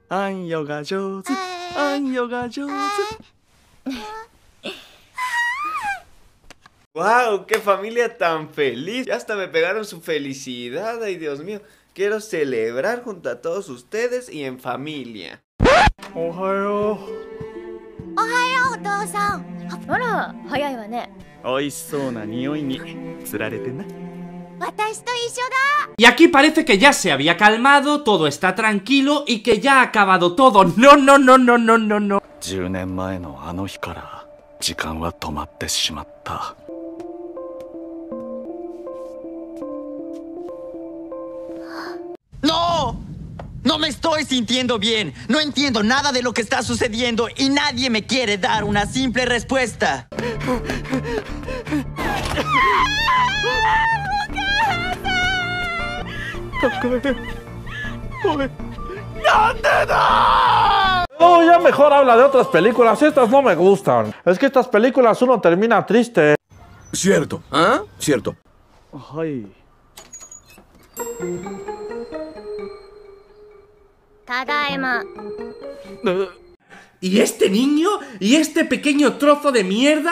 あんよが上手、あんよが上手。 ¡Wow! ¡Qué familia tan feliz! Ya hasta me pegaron su felicidad. ¡Ay, Dios mío! Quiero celebrar junto a todos ustedes y en familia. Ohayo. Ohayo, Otou-san. Hola, hayai wa ne. Oishisou na nioi ni tsurarete na. Watashi to issho da. Y aquí parece que ya se había calmado, todo está tranquilo y que ya ha acabado todo. No, no, no, no, no, no, no. 10年前のあの日から時間は止まってしまった。 ¡No! No me estoy sintiendo bien. No entiendo nada de lo que está sucediendo y nadie me quiere dar una simple respuesta. No, ya mejor habla de otras películas. Estas no me gustan. Es que estas películas uno termina triste. Cierto. ¿Ah? Cierto. Ay. Tadaima. ¿Y este niño? ¿Y este pequeño trozo de mierda?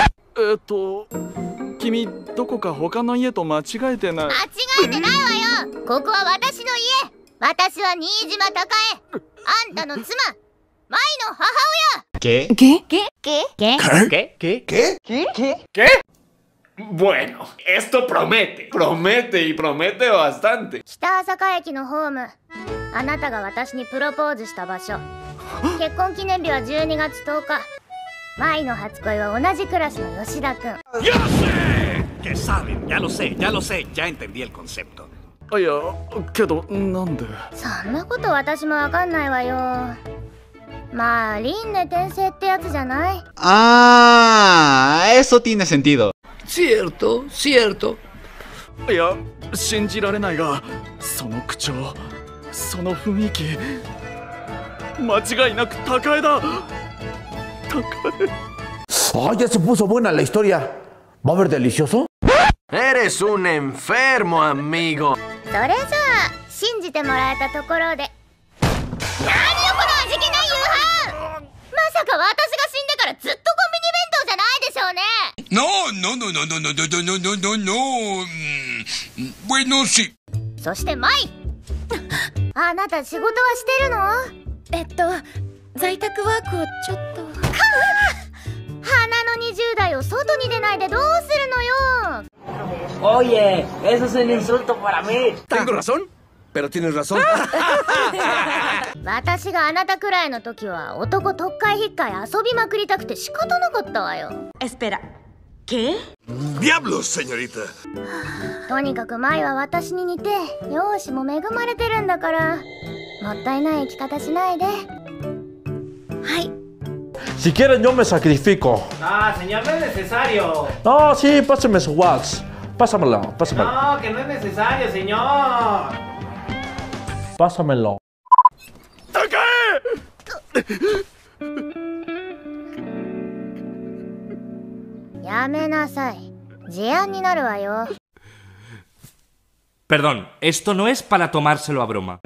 君どこか他の家と間違えてない。 間違えてないわよ。ここは私の家。私は新島孝恵。あんたの妻、舞の母親。 ¿Qué? ¿Qué? Bueno, esto promete. Promete y promete bastante. 北朝霞駅のホーム。あなたが私にプロポーズした場所。結婚記念日は12月10日。舞の初恋は同じクラスの吉田くん。 ¡Yo sé! Que saben, ya lo sé, ya entendí el concepto. いや、けどなんで。 そんなこと私もわかんないわよ。まあ、輪廻転生ってやつじゃない？ Ah, eso tiene sentido. Cierto, cierto. いや、信じられないが、その口調、その雰囲気、間違いなく高江だ。高江。 ¡Ay, ya se puso buena la historia! ¿Va a haber delicioso? Eres un enfermo, amigo. それじゃあ信じてもらえたところで。何よこの味気ない夕飯。まさか私が死んでからずっとコンビニ弁当じゃないでしょうね。 No, no, no, no, no, no, no, no, no, no, no. Bueno, sí. そしてマイ。あなた仕事はしてるの？在宅ワークをちょっと。花の20代を外に出ないでどうするのよ。 Oye, eso es un insulto para mí. Tengo razón, pero tienes razón. 私があなたくらいの時は男特会引っかい遊びまくりたくて仕方なかったわよ。 Espera, ¿qué? Diablos, señorita. とにかく舞は私に似て容姿も恵まれてるんだから、もったいない生き方しないで。はい。 Si quieren yo me sacrifico. No, señor, no es necesario. No, sí, pásame su wax. Pásamelo, pásamelo. No, que no es necesario, señor. Pásamelo. Perdón, esto no es para tomárselo a broma.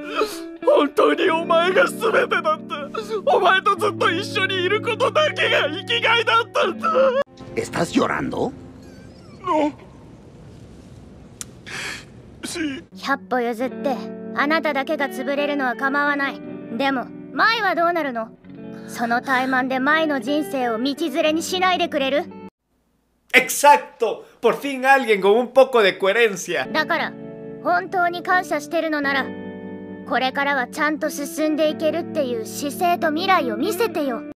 ¿Estás llorando? No. Sí. 100歩譲ってあなただけが潰れるのは構わない。でも舞はどうなるの？その怠慢で舞の人生を道連れにしないでくれる？ ¡Exacto! Por fin alguien con un poco de coherencia. だから本当に感謝してるのなら、これからはちゃんと進んでいけるっていう姿勢と未来を見せてよ。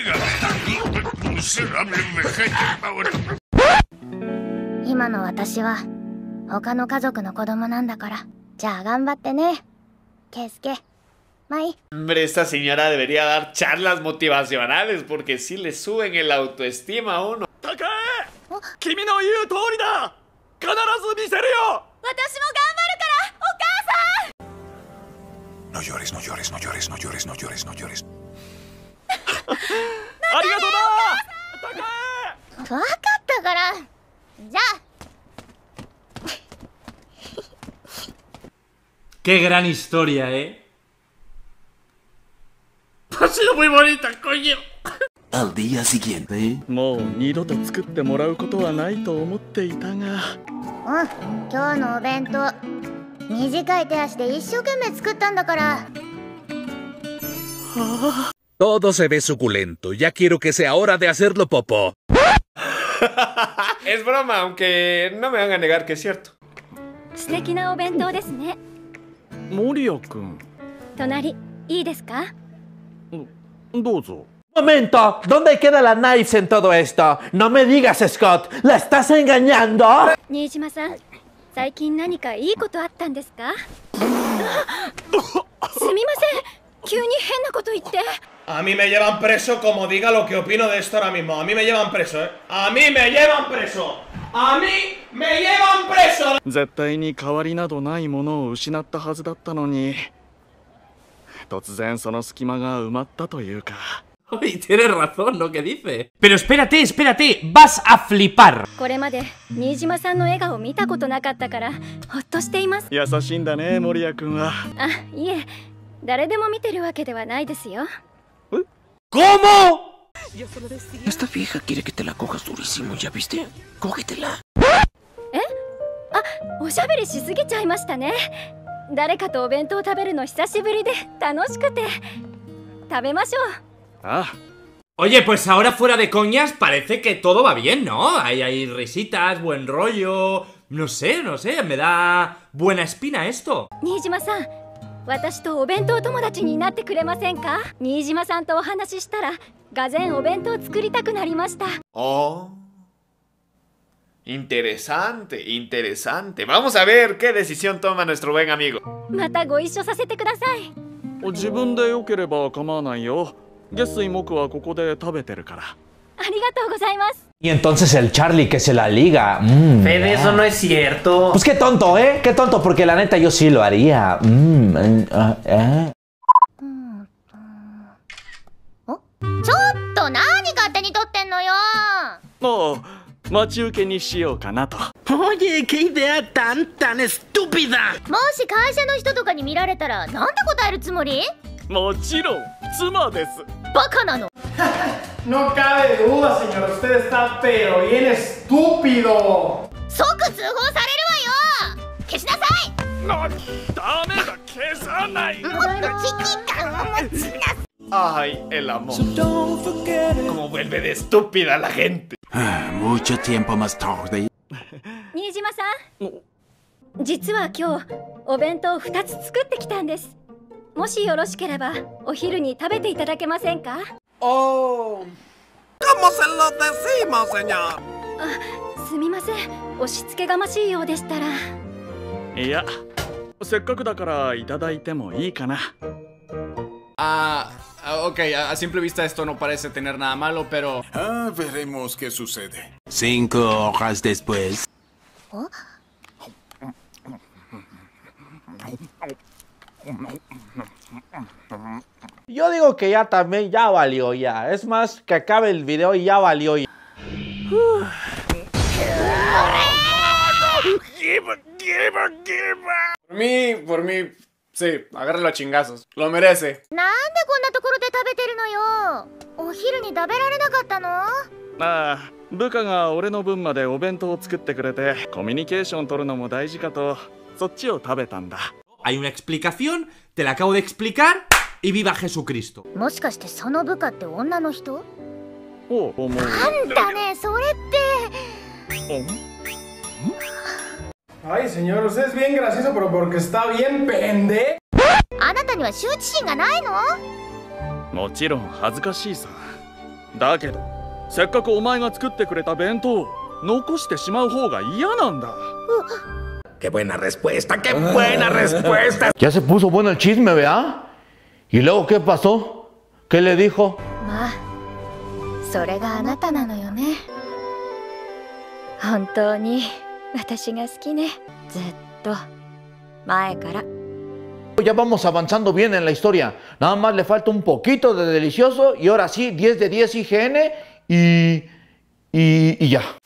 今の私は他の家族の子供なんだから。じゃあ頑張ってね、ケイスケ、マイ。 Hombre, esta señora debería dar charlas motivacionales porque sí le suben el autoestima a uno. 高江、君の言う通りだ。必ず見せるよ。 私も頑張るからお母さん。 No llores, no llores, no llores, no llores, no llores, no llores. ありがとうな、高江。 分かったから。じゃあ。 Qué gran historia, ¿eh? Ha sido muy bonita, coño. Al día siguiente. もう二度と作ってもらうことはないと思っていたが。 今日のお弁当短い手足で一生懸命作ったんだから。 Todo se ve suculento. Ya quiero que sea hora de hacerlo, Popo. Es broma, aunque no me van a negar que es cierto. 素敵なお弁当ですね。 森谷君。 隣いいですか？ どうぞ。 Momento, ¿dónde queda la Knives en todo esto? No me digas, Scott, ¿la estás engañando? 新島さん、最近何かいいことあったんですか？すみません、急に変なこと言って。 A mí me llevan preso como diga lo que opino de esto ahora mismo. A mí me llevan preso, ¿eh? A mí me llevan preso. A mí me llevan preso. 絶対に代わりなどないものを失ったはずだったのに、突然その隙間が埋まったというか。 Oye, tienes razón lo que dice. Pero espérate, espérate, vas a flipar. これまで新島さんの笑顔見たことなかったからほっとしています。 優しいんだね、森谷君は。 あ、いえ、誰でも見てるわけではないですよ。 ¿Cómo? Esta vieja quiere que te la cojas durísimo, ¿ya viste? Cógetela. え？あ、おしゃべりしすぎちゃいましたね。誰かとお弁当食べるの久しぶりで楽しくて。食べましょう。 Oye, pues ahora fuera de coñas parece que todo va bien, ¿no? Hay risitas, buen rollo... No sé, me da buena espina esto. 新島さん、私とお弁当友達になってくれませんか？新島さんとお話ししたら、がぜんお弁当作りたくなりました。 Oh. Interesante, interesante. Vamos a ver qué decisión toma nuestro buen amigo. またご一緒させてください。 自分で良ければ構わないよ。 月水木はここで食べてるから。 ありがとうございます。 Y entonces el Charlie que se la liga. Fede, eso no es cierto. Pues qué tonto, ¿eh? Qué tonto, porque la neta yo sí lo haría. ちょっと何勝手に撮ってんのよ。 もう待ち受けにしようかなと。 Oye, qué idea tan estúpida. もし会社の人とかに見られたらなんて答えるつもり？ もちろん妻です。 バカなの。 No cabe duda, señor. Usted está pero bien estúpido. 即通報されるわよ。消しなさい。 ダメだ、消さない。 もっと危機感を持ちなさい。 Ay, el amor. Como vuelve de estúpida la gente. Mucho tiempo más tarde. 新島さん、実は今日お弁当2つ作ってきたんです。もしよろしければお昼に食べていただけませんか？ Oh. ¿Cómo se lo decimos, señor? あ、すみません。押し付けがましいようでしたら。 いや、せっかくだからいただいてもいいかな。 Ok, a simple vista esto no parece tener nada malo, pero... veremos qué sucede. 5 horas después. Yo digo que ya también ya valió ya. Es más, que acabe el video y ya valió ya. Por mí, sí, agárralo a chingazos. Lo merece. なんでこんなところで食べてるのよ。お昼に食べられなかったの？ ああ、部下が俺の分までお弁当を作ってくれて、コミュニケーション取るのも大事かと、そっちを食べたんだ。 Hay una explicación, te la acabo de explicar y viva Jesucristo. もしかしてその部下って女の人？ おう、思う。 あんたね、それって。 Ay, señor, usted es bien gracioso, pero porque está bien pende. あなたには羞恥心がないの？ もちろん恥ずかしいさ。だけど、せっかくお前が作ってくれた弁当、残してしまう方が嫌なんだ。 Qué buena respuesta, qué buena respuesta. Ya se puso bueno el chisme, ¿verdad? ¿Y luego qué pasó? ¿Qué le dijo? まあ、それがあなたなのよね。本当に私が好きね。ずっと前から。 Ya vamos avanzando bien en la historia. Nada más le falta un poquito de delicioso y ahora sí, 10 de 10 IGN y ya.